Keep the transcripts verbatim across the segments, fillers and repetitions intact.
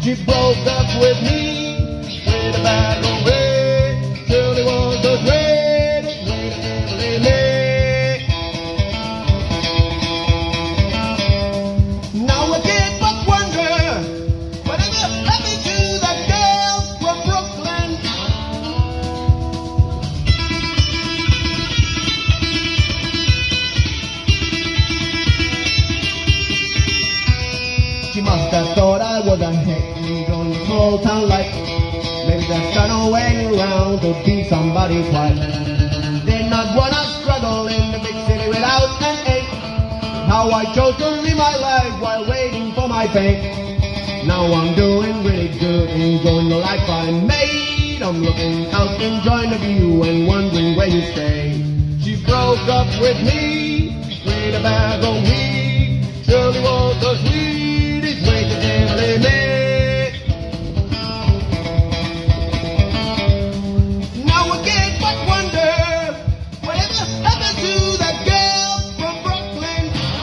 She broke up with me with a bag of way. Surely was the greatest way to ever lay me. Now I can't but wonder whatever happened to that girl from Brooklyn. She must have thought I was a hick on the small town life. Maybe just got away around to be somebody's wife. Did not wanna struggle in the big city without an aim. How I chose to live my life while waiting for my fate. Now I'm doing really good, enjoying the life I made. I'm looking out, enjoying the view and wondering where you stay. She broke up with me with a bag of weed. Surely was the sweetest way to ever live me. Now I can't but wonder whatever happened to that girl from Brooklyn.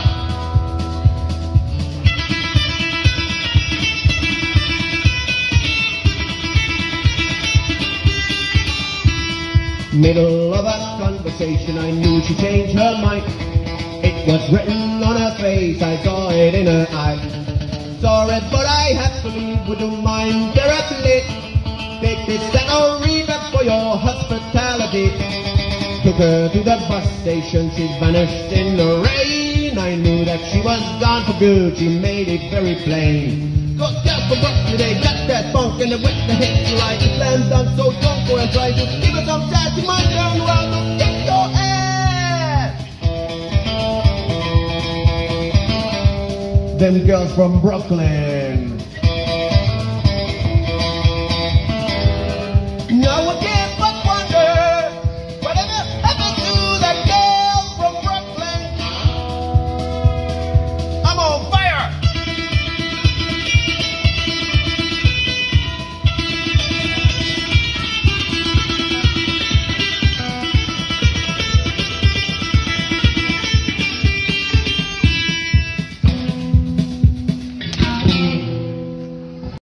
Middle of a conversation, I knew she changed her mind. It was written on her face, I saw it in her eye. Sorry, but I have to leave. Would you mind directly? Take this senorita for your hospitality. Took her to the bus station, she vanished in the rain. I knew that she was gone for good, she made it very plain. Cause girls from Brooklyn, they got that funk and they with the hits like a slam dunk. So don't go and try to give her some chance, you might turn around and kick your ass. Them girls from Brooklyn.